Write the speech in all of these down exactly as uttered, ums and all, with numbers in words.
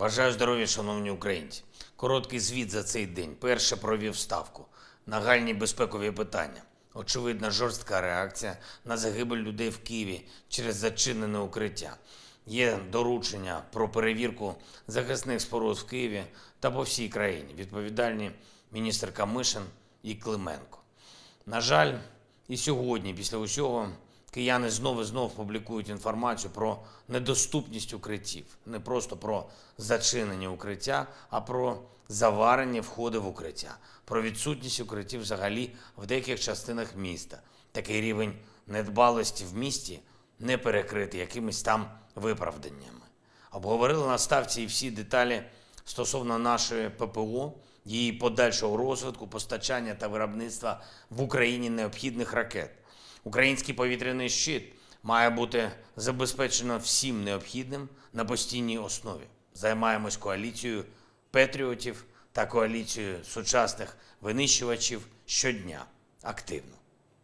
Бажаю здоров'я, шановні українці. Короткий звіт за цей день. Перше провів ставку. Нагальні безпекові питання. Очевидна жорстка реакція на загибель людей в Києві через зачинене укриття. Є доручення про перевірку захисних споруд в Києві та по всій країні. Відповідальні міністр Камишин і Клименко. На жаль, і сьогодні, після усього, кияни знову і знову публікують інформацію про недоступність укриттів. Не просто про зачинені укриття, а про заварені входи в укриття. Про відсутність укриттів взагалі в деяких частинах міста. Такий рівень недбалості в місті не перекритий якимись там виправданнями. Обговорили на ставці і всі деталі стосовно нашої ППО, її подальшого розвитку, постачання та виробництва в Україні необхідних ракет. Український повітряний щит має бути забезпечено всім необхідним на постійній основі. Займаємось коаліцією патріотів та коаліцією сучасних винищувачів щодня, активно.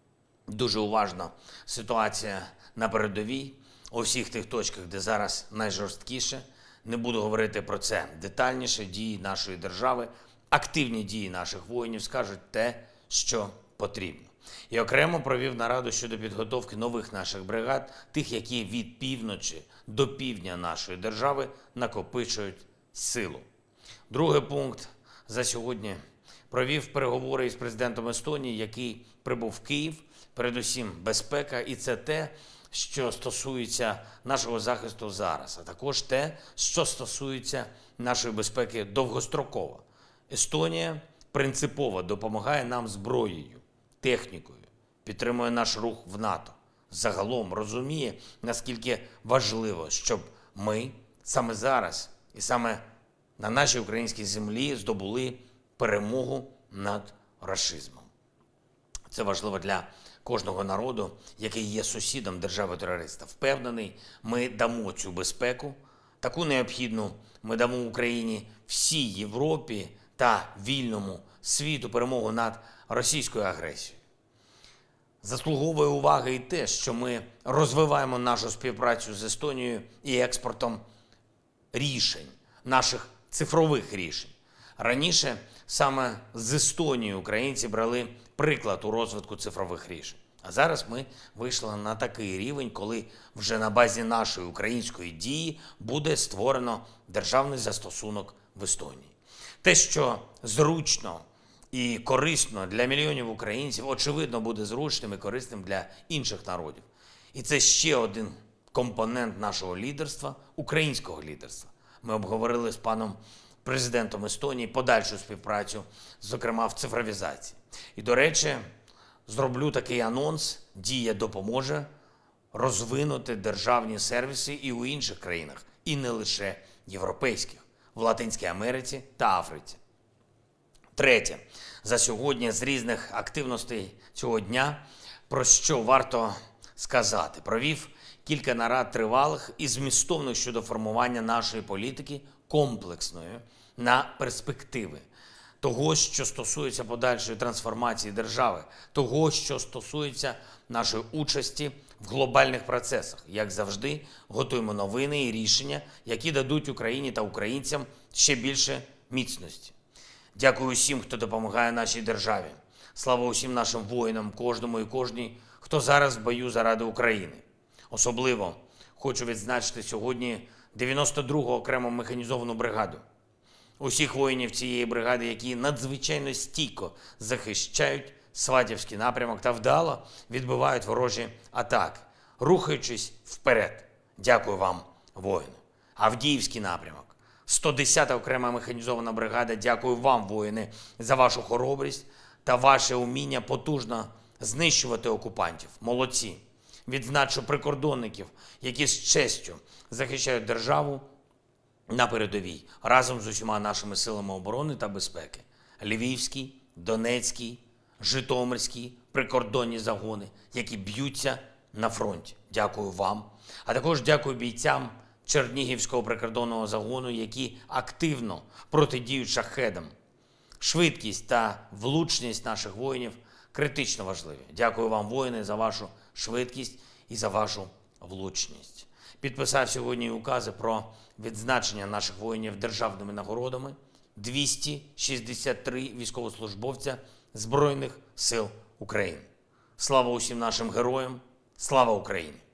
Дуже уважна ситуація на передовій, у всіх тих точках, де зараз найжорсткіше. Не буду говорити про це детальніше. Дії нашої держави, активні дії наших воїнів скажуть те, що потрібно. І окремо провів нараду щодо підготовки нових наших бригад, тих, які від півночі до півдня нашої держави накопичують силу. Другий пункт за сьогодні. Провів переговори із президентом Естонії, який прибув в Київ. Передусім безпека, і це те, що стосується нашого захисту зараз, а також те, що стосується нашої безпеки довгостроково. Естонія принципово допомагає нам зброєю, технікою, підтримує наш рух в НАТО. Загалом розуміє, наскільки важливо, щоб ми саме зараз і саме на нашій українській землі здобули перемогу над рашизмом. Це важливо для кожного народу, який є сусідом держави-терориста. Впевнений, ми дамо цю безпеку, таку необхідну ми дамо Україні, всій Європі та вільному світу перемогу над російською агресією. Заслуговує уваги і те, що ми розвиваємо нашу співпрацю з Естонією і експортом рішень, наших цифрових рішень. Раніше саме з Естонії українці брали приклад у розвитку цифрових рішень. А зараз ми вийшли на такий рівень, коли вже на базі нашої української дії буде створено державний застосунок в Естонії. Те, що зручно і корисно для мільйонів українців, очевидно, буде зручним і корисним для інших народів. І це ще один компонент нашого лідерства, українського лідерства. Ми обговорили з паном президентом Естонії подальшу співпрацю, зокрема в цифровізації. І, до речі, зроблю такий анонс: Дія допоможе розвинути державні сервіси і у інших країнах, і не лише європейських, в Латинській Америці та Африці. Третє. За сьогодні з різних активностей цього дня, про що варто сказати. Провів кілька нарад тривалих і змістовних щодо формування нашої політики комплексної на перспективи. Того, що стосується подальшої трансформації держави, того, що стосується нашої участі в глобальних процесах. Як завжди, готуємо новини і рішення, які дадуть Україні та українцям ще більше міцності. Дякую усім, хто допомагає нашій державі. Слава усім нашим воїнам, кожному і кожній, хто зараз в бою заради України. Особливо хочу відзначити сьогодні дев'яносто другу окрему механізовану бригаду. Усіх воїнів цієї бригади, які надзвичайно стійко захищають Сватівський напрямок та вдало відбивають ворожі атаки, рухаючись вперед. Дякую вам, воїни. Авдіївський напрямок. сто десята окрема механізована бригада. Дякую вам, воїни, за вашу хоробрість та ваше уміння потужно знищувати окупантів. Молодці. Відзначу прикордонників, які з честю захищають державу на передовій, разом з усіма нашими силами оборони та безпеки. Львівський, Донецький, Житомирський прикордонні загони, які б'ються на фронті. Дякую вам. А також дякую бійцям Чернігівського прикордонного загону, які активно протидіють шахедам. Швидкість та влучність наших воїнів критично важливі. Дякую вам, воїни, за вашу швидкість і за вашу влучність. Підписав сьогодні і укази про відзначення наших воїнів державними нагородами двісті шістдесят три військовослужбовця Збройних сил України. Слава усім нашим героям! Слава Україні!